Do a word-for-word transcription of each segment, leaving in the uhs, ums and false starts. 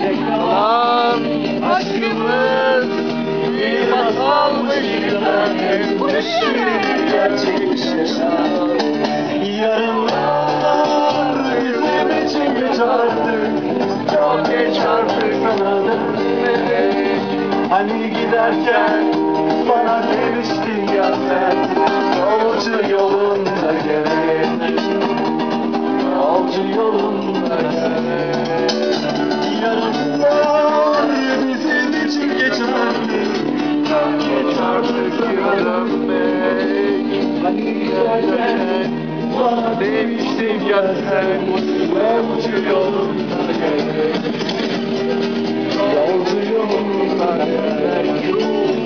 kalan aşkımız bir masalmış güzel. Bu şiir gerçekleşen yarınlar bizim için geç artık, çok geç artık anladın mı? Hani giderken bana demiştin ya sen, yolcu yolunda gerek, yolcu yolunda gerek. Yarınlar bizim için geç artık, çok geç artık diyorum ben. Hani giderken bana demiştin ya sen, yolcu yolunda gerek, yolcu yolunda gerek.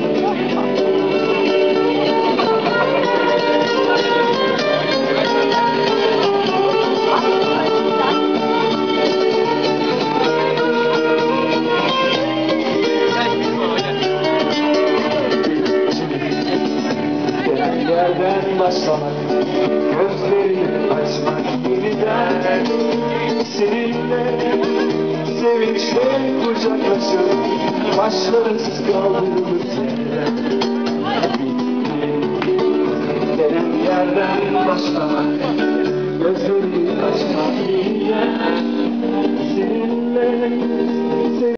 Yerden başlamak, gözlerini açmak yeniden, seninle sevinçle kucaklaşıp başlarız kaldığımız yerden. Gelen yerden başlamak, gözlerini açmak yeniden, seninle